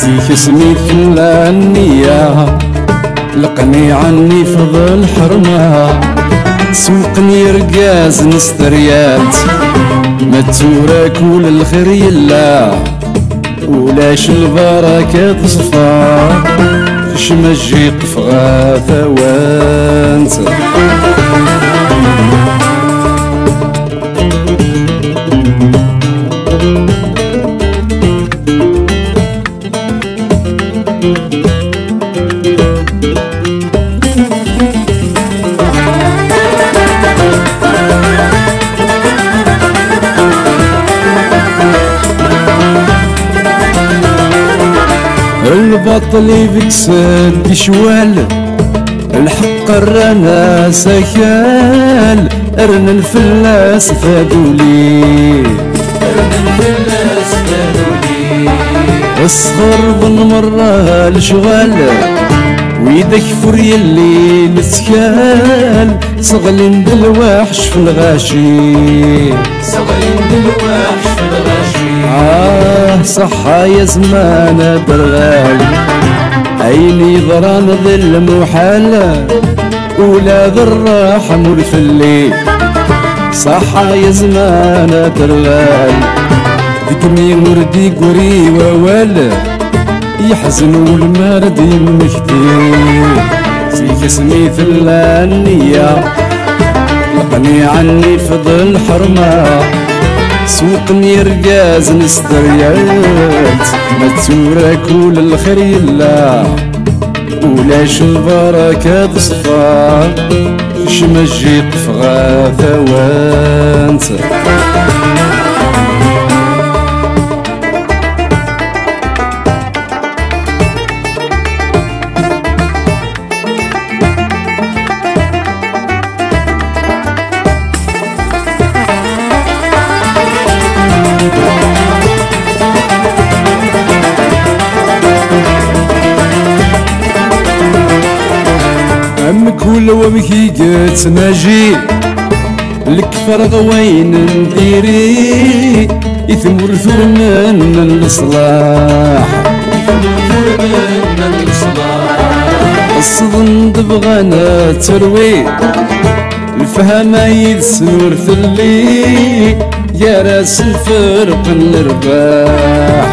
زيك اسمي فلانية لقني عني فضل حرمة سوقني رقاز نستريات ما تورك ولا الخير يلا ولاش البركة تصفى فاش ما تجي قفغا ثوانت البطل بكسد شوال الحق رانا سكال ارن الفلاس فادولي اصغر بن مرة الشغال ويدك فري اللي نتكال صغلين بالوحش في الغاشي صحا يا زمان درغال عيني ضران ذي المحال ولا ذراح مرفلي صحا يا زمان درغال ذكمي وردي قري ووال يحزن والمرد يمكتي زيك اسمي فلانية لقني عني فضل حرمة سوقني رقاز نستريات ما تورك ولا الخير يلا ولاش البركة تصفى فاش ما تجي قفغا ثوانت كل وبكي جات ناجي لك فرغ وين نديري يثمر ثرمان الصلاح الصدن تبغانا تروي الفهمة يدسور ثلي يا راس الفرق الرباح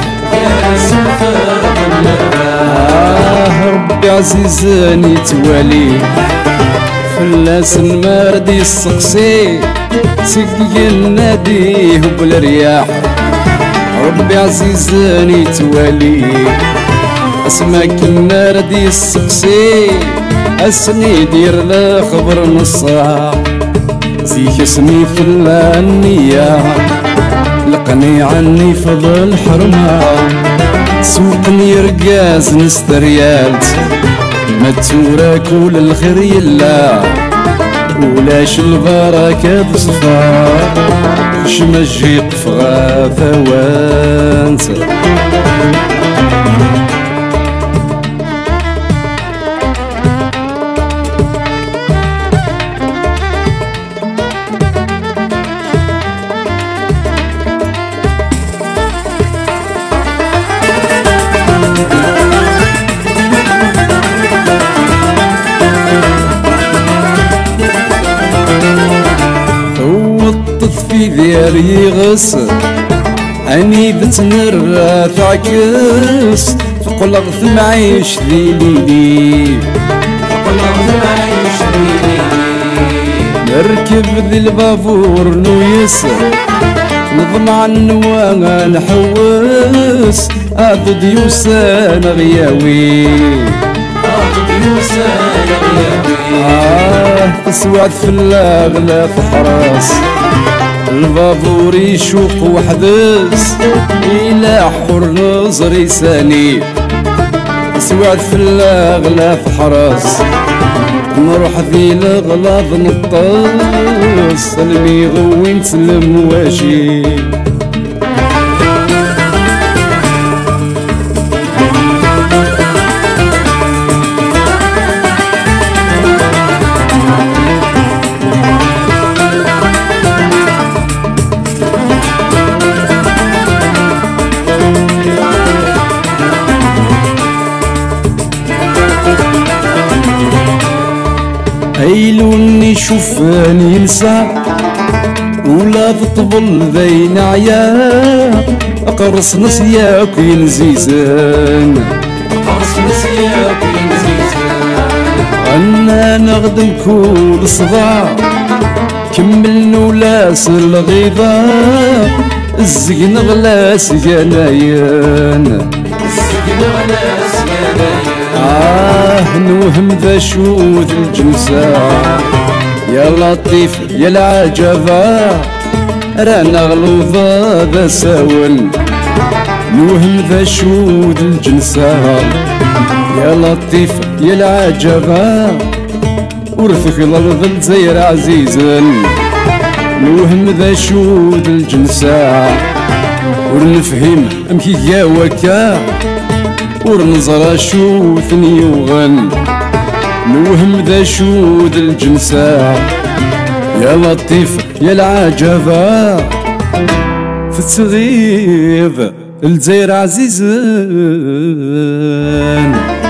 ربي عزيزاني توالي فلاس المارد يسقسي سقي الناديه بالرياح ربي عزيزاني توالي اسماك النارد يسقسي اسني دير لا خبر نصاح زيك اسمي فلانية لقني عني فضل حرمة سوقني رقاز نستريالت ما تورك ولا الخير يلا ولاش البركة تصفى فاش ما تجي قفغا ثوانت في ديار يغس اني بتنرى تعكس فقلغ معيش ذي ليلي نركب ذي البابور نويس نضمع النواة نحوس اضد يوسان غياوي تسوعد في اللاغلة في حراس البابور يشوق وحدس إلى حر نظري ساني سوعد في الأغلى في حراس نروح ذي الأغلاظ نطاس سلمي غوي نسلم واجي ليلوني شوفاني ينسى ولا تطبل ذين عيا قرص نسياك ينزيزان قرص نسياك ينزيزان أنا نخدم كل صداع كمل نولاس الغيظة الزقن غلاس ينايان الزقن غلاس ينايان نوهم ذا شوذ الجنسة يا لطيف يا العجبة رانا غلوظة ذا ساون نوهم ذا شوذ الجنسة يا لطيف يا العجبة ورثك الأرض الجزائر عزيزا نوهم ذا شوذ الجنسة ورنفهم أمكي يا وكا ورنزر شوث نيوغن نوهم ذا شوذ الجنسة يا لطيف يا العجبة تتغيب الجزائر عزيزا